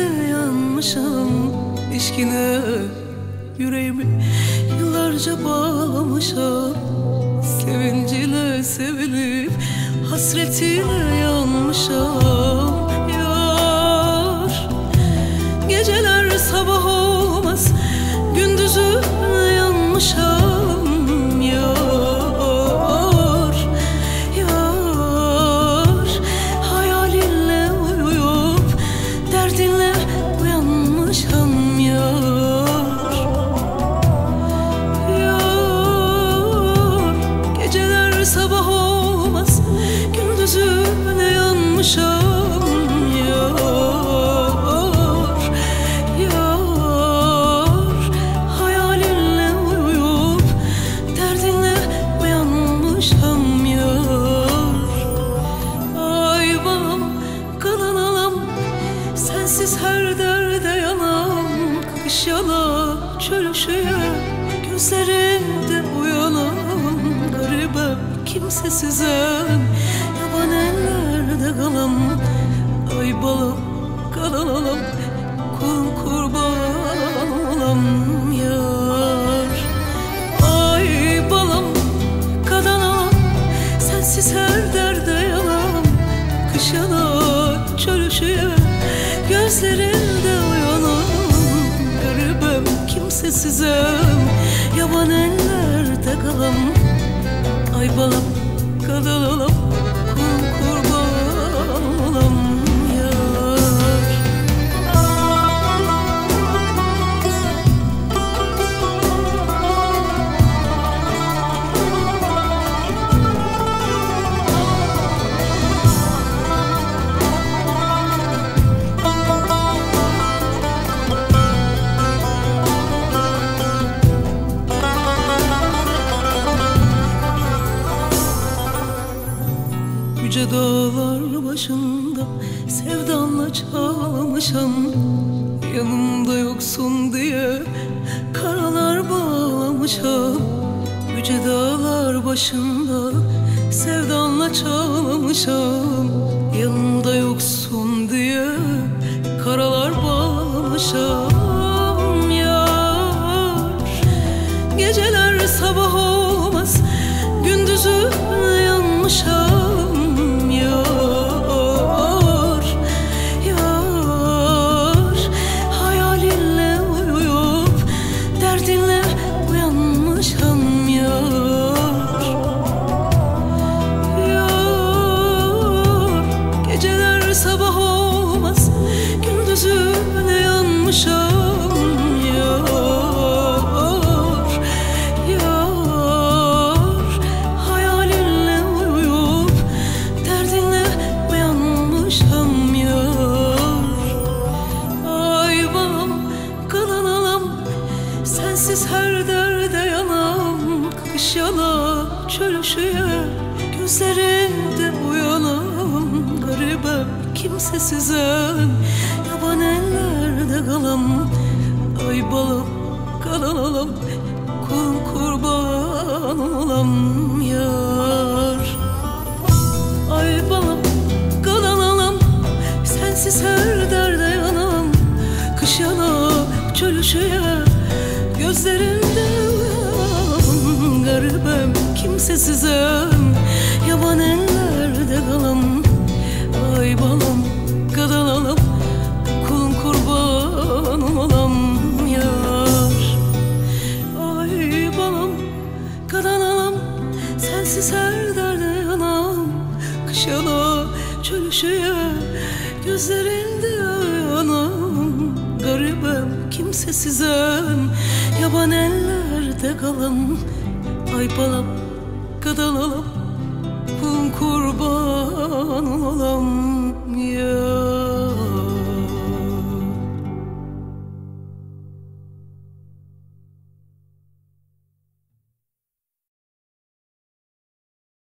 yanmışım İşkine yüreğimi yıllarca bağlamışım. Sevinciyle sevilip hasretiyle yanmışım. Yar, geceler sabah olmaz, gündüzü yanmışım. Yar, yar, hayalinle uyuyup derdinle uyanmışım. Yar, yar, geceler sabah olmaz, gündüzü yanmışım. Her derde yanam, kış yana çölüşüye, gözlerimde uyanam. Garibem, kimsesizem, yaban ellerde kalam. Ay balam, kalan alam, kulun kurban olam. Yar, ay balam, kalan alam, sensiz her derde yanam. Kış yana çölüşüye, gözlerinde uyanam. Garibem, kimsesizem, yaban ellerde kalam. Ay balam, kalan alam, kulun kurban olam. Yar, yüce dağlar başında sevdanla çalmışım. Yanımda yoksun diye karalar bağlamışım. Yüce dağlar başında sevdanla çalmışım. Yanımda yoksun diye karalar bağlamışım. Yar, geceler sabah olmaz, gündüzü yanmışım. Sabah olmaz, gündüzü yanmışım. Yar, yar, hayalinle uyuyup derdinle uyanmışım. Yar, ay balam, kalan alam, sensiz her derde yanam. Kış yana çölüşüye, gözlerimde uyanam. Garibem, kimsesizem, yaban ellerde kalam. Ay balam, kalan alam, kulun kurban olam. Yar, ay balam, kalan alam, sensiz her derde yanam. Kış yana çölüşüye, gözlerimde uyanam. Garibem, kimsesizem, yaban ellerde kalam. Ay balam, kalan alam, kulun kurban olam. Yar, ay balam, kalan alam, sensiz her derde yanam. Kış yana çölüşüye, gözlerinde yanam. Garibem, kimsesizem, yaban ellerde kalam. Ay balam, kalan alam, kulun kurban olam. Ya